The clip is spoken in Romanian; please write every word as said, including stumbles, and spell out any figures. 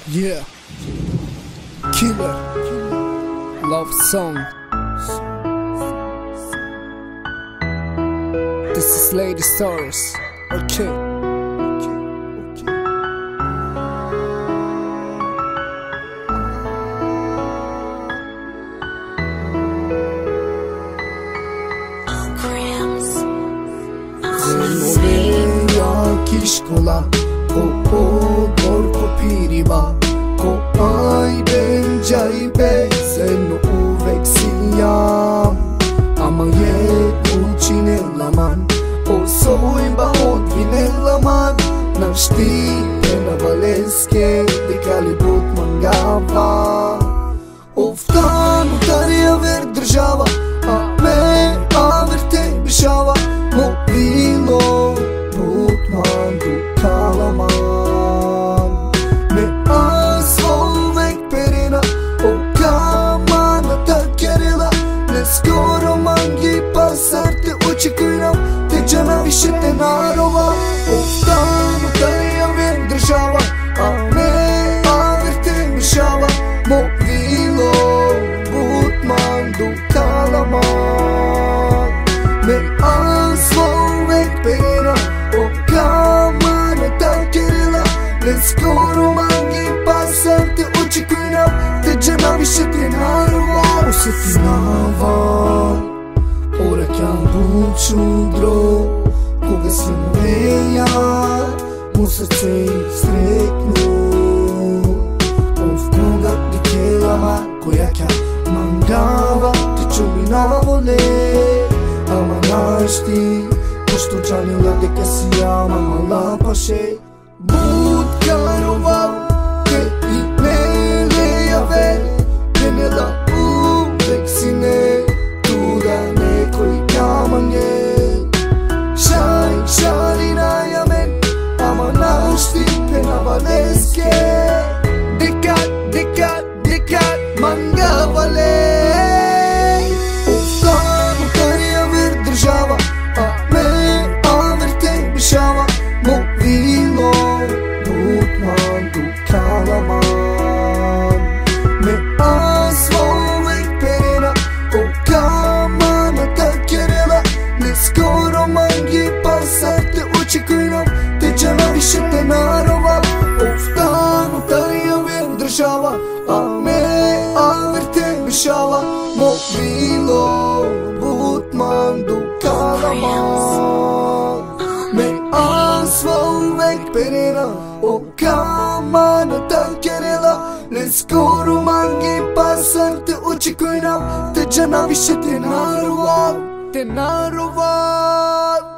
Yeah, Killer, love song. This is Lady Stars. Okay. Kishkola ko o dor ko piriba ko ai ben jai be seno uvexiam amaye kuchine laman o soy ba od vine laman na shti na valeske de kalibut mangava oftan utaria ver država a me averte bishava mo vino Butman du kalaman Me asvolvek perina O kamana takerila Ne skoro mangi pasarte Очекуйнам Те джана više te narova Ostanu tarija ver država A me averte mišava Mo vilo Butman du kalaman Me asvolvek perina Скоро манги пасам те очекуйнам Те джана više te narova Осетинавам Оракјан бучудро Кога се мореја Му срце изтрекну Ов кога ти келама Која ќа мангава Ти чуми наволе Ама нашти Пошто джанила дека си ама мала паше Bud karoval Ke i mele javel Genela uvek si ne Tuda nekoj kamanje Šaj, šari na jamen Ama našti pena valeske Dekat, dekat, dekat Manga vale Ostanu tarija ver država A me averte bišava Mo vino Butman du kalaman Me asvolvek perina O kamana takerila Ne skoro mangi pasarte Очекуйнам Те джана više te narova Ostanu tarija ver država A me averte mišava Mo vilo Butman du kalaman Me asvolvek perina O kamana takerila Ne skoro mangi pasarte Очекуйнам Te джана više te narova Te narova